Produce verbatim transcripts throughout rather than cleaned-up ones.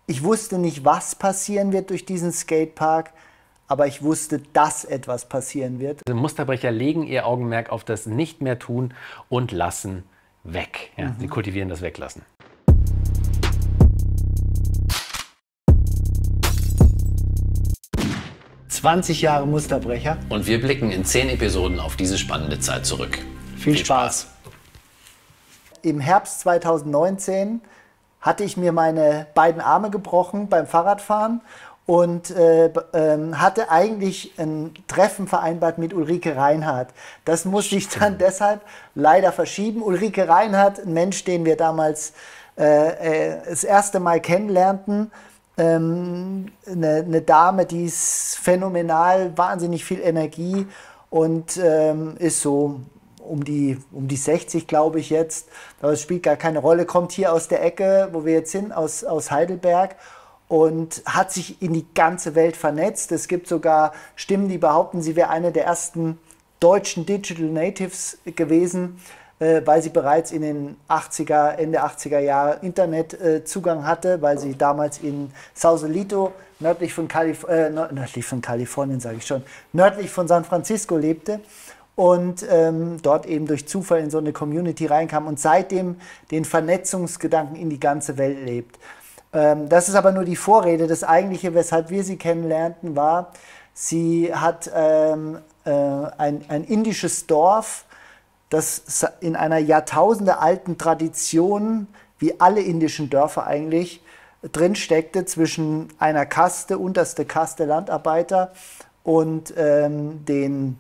Ich wusste nicht, was passieren wird durch diesen Skatepark, aber ich wusste, dass etwas passieren wird. Also Musterbrecher legen ihr Augenmerk auf das Nicht mehr tun und lassen weg. Ja, mhm. Sie kultivieren das Weglassen. zwanzig Jahre Musterbrecher. Und wir blicken in zehn Episoden auf diese spannende Zeit zurück. Viel, Viel Spaß. Spaß! Im Herbst zweitausendneunzehn hatte ich mir meine beiden Arme gebrochen beim Fahrradfahren und äh, äh, hatte eigentlich ein Treffen vereinbart mit Ulrike Reinhardt. Das musste ich dann deshalb leider verschieben. Ulrike Reinhardt, ein Mensch, den wir damals äh, äh, das erste Mal kennenlernten, ähm, eine, eine Dame, die ist phänomenal, wahnsinnig viel Energie und ähm, ist so um die, um die sechzig, glaube ich jetzt. Aber es spielt gar keine Rolle. Kommt hier aus der Ecke, wo wir jetzt sind, aus, aus Heidelberg und hat sich in die ganze Welt vernetzt. Es gibt sogar Stimmen, die behaupten, sie wäre eine der ersten deutschen Digital Natives gewesen, äh, weil sie bereits in den achtziger, Ende achtziger Jahre Internetzugang äh, hatte, weil sie damals in Sausalito, nördlich von, Kalif äh, nördlich von Kalifornien, sage ich schon, nördlich von San Francisco lebte. Und ähm, dort eben durch Zufall in so eine Community reinkam und seitdem den Vernetzungsgedanken in die ganze Welt lebt. Ähm, das ist aber nur die Vorrede. Das Eigentliche, weshalb wir sie kennenlernten, war, sie hat ähm, äh, ein, ein indisches Dorf, das in einer jahrtausendealten Tradition, wie alle indischen Dörfer eigentlich, drin steckte zwischen einer Kaste, unterste Kaste Landarbeiter und ähm, den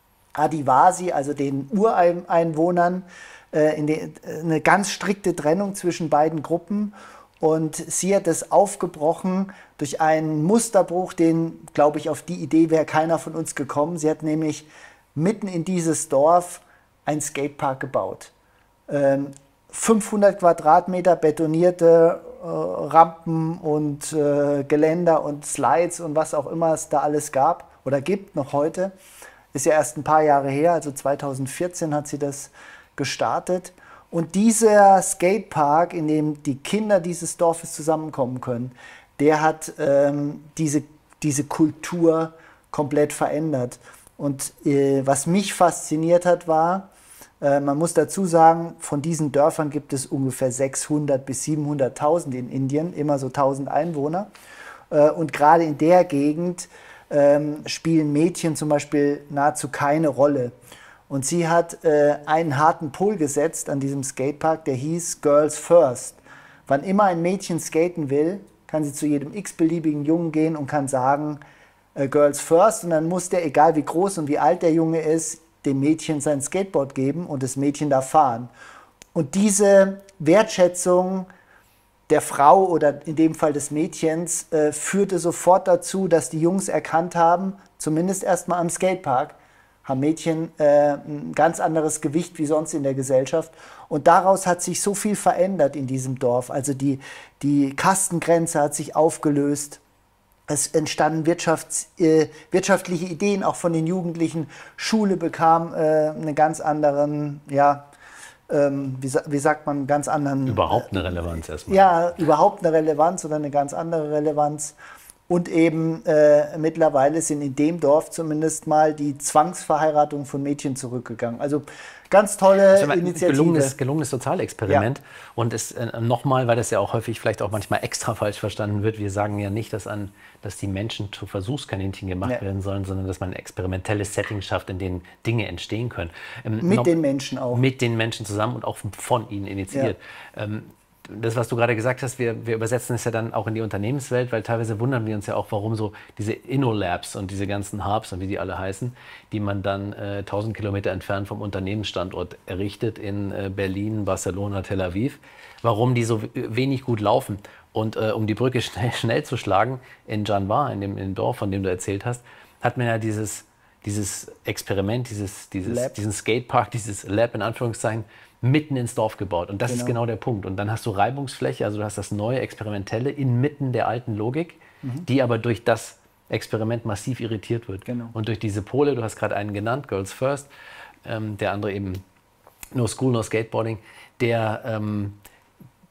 Adivasi, also den Ureinwohnern, äh, in die, eine ganz strikte Trennung zwischen beiden Gruppen. Und sie hat es aufgebrochen durch einen Musterbruch, den, glaube ich, auf die Idee wäre keiner von uns gekommen. Sie hat nämlich mitten in dieses Dorf einen Skatepark gebaut. Ähm, fünfhundert Quadratmeter betonierte äh, Rampen und äh, Geländer und Slides und was auch immer es da alles gab oder gibt noch heute. Ist ja erst ein paar Jahre her, also zweitausendvierzehn hat sie das gestartet. Und dieser Skatepark, in dem die Kinder dieses Dorfes zusammenkommen können, der hat ähm, diese, diese Kultur komplett verändert. Und äh, was mich fasziniert hat, war, äh, man muss dazu sagen, von diesen Dörfern gibt es ungefähr sechshundert bis siebenhunderttausend in Indien, immer so tausend Einwohner. Äh, und gerade in der Gegend Ähm, spielen Mädchen zum Beispiel nahezu keine Rolle. Und sie hat äh, einen harten Pol gesetzt an diesem Skatepark, der hieß Girls First. Wann immer ein Mädchen skaten will, kann sie zu jedem x-beliebigen Jungen gehen und kann sagen, äh, Girls First. Und dann muss der, egal wie groß und wie alt der Junge ist, dem Mädchen sein Skateboard geben und das Mädchen darf fahren. Und diese Wertschätzung der Frau oder in dem Fall des Mädchens äh, führte sofort dazu, dass die Jungs erkannt haben, zumindest erstmal am Skatepark, haben Mädchen äh, ein ganz anderes Gewicht wie sonst in der Gesellschaft. Und daraus hat sich so viel verändert in diesem Dorf. Also die, die Kastengrenze hat sich aufgelöst. Es entstanden Wirtschafts-, äh, wirtschaftliche Ideen, auch von den Jugendlichen. Schule bekam äh, einen ganz anderen, ja, Ähm, wie, wie sagt man, ganz anderen... Überhaupt eine Relevanz erstmal. Ja, überhaupt eine Relevanz oder eine ganz andere Relevanz. Und eben äh, mittlerweile sind in dem Dorf zumindest mal die Zwangsverheiratung von Mädchen zurückgegangen. Also ganz tolle Initiative. Gelungenes, gelungenes Sozialexperiment. Ja. Und es, äh, nochmal, weil das ja auch häufig vielleicht auch manchmal extra falsch verstanden wird, wir sagen ja nicht, dass, an, dass die Menschen zu Versuchskaninchen gemacht ja. werden sollen, sondern dass man ein experimentelles Setting schafft, in dem Dinge entstehen können. Ähm, mit noch, den Menschen auch. Mit den Menschen zusammen und auch von ihnen initiiert. Ja. Ähm, Das, was du gerade gesagt hast, wir, wir übersetzen es ja dann auch in die Unternehmenswelt, weil teilweise wundern wir uns ja auch, warum so diese InnoLabs und diese ganzen Hubs und wie die alle heißen, die man dann äh, tausend Kilometer entfernt vom Unternehmensstandort errichtet in äh, Berlin, Barcelona, Tel Aviv, warum die so wenig gut laufen. Und äh, um die Brücke schnell, schnell zu schlagen, in Janvar, in dem, in dem Dorf, von dem du erzählt hast, hat man ja dieses, dieses Experiment, dieses, dieses, diesen Skatepark, dieses Lab in Anführungszeichen, mitten ins Dorf gebaut. Und das genau. ist genau der Punkt. Und dann hast du Reibungsfläche, also du hast das neue Experimentelle inmitten der alten Logik, mhm. die aber durch das Experiment massiv irritiert wird. Genau. Und durch diese Pole, du hast gerade einen genannt, Girls First, ähm, der andere eben No School, No Skateboarding, der, ähm,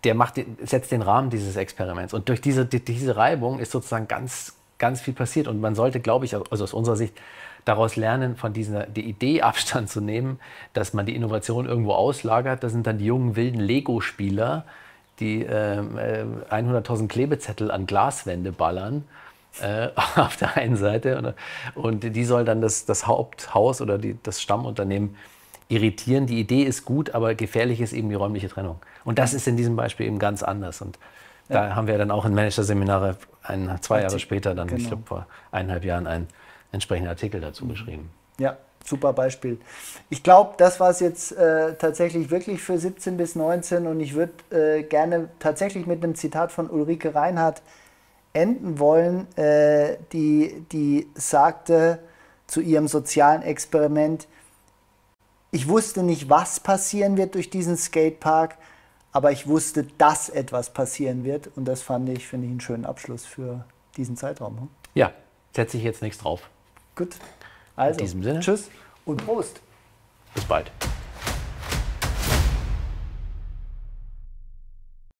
der macht, setzt den Rahmen dieses Experiments. Und durch diese, die, diese Reibung ist sozusagen ganz, ganz viel passiert. Und man sollte, glaube ich, also aus unserer Sicht, daraus lernen, von dieser die Idee Abstand zu nehmen, dass man die Innovation irgendwo auslagert. Das sind dann die jungen, wilden Lego-Spieler, die äh, hunderttausend Klebezettel an Glaswände ballern. Äh, auf der einen Seite. Und, und die soll dann das, das Haupthaus oder die, das Stammunternehmen irritieren. Die Idee ist gut, aber gefährlich ist eben die räumliche Trennung. Und das ist in diesem Beispiel eben ganz anders. Und ja. da haben wir dann auch in Manager-Seminare ein, zwei Jahre später, dann, genau. ich glaube vor eineinhalb Jahren, einen entsprechenden Artikel dazu mhm. geschrieben. Ja, super Beispiel. Ich glaube, das war es jetzt äh, tatsächlich wirklich für siebzehn bis neunzehn. Und ich würde äh, gerne tatsächlich mit einem Zitat von Ulrike Reinhardt enden wollen, äh, die, die sagte zu ihrem sozialen Experiment: Ich wusste nicht, was passieren wird durch diesen Skatepark, aber ich wusste, dass etwas passieren wird. Und das fand ich, finde ich, einen schönen Abschluss für diesen Zeitraum. Hm? Ja, setze ich jetzt nichts drauf. Gut, also in diesem Sinne. Tschüss und Prost. Bis bald.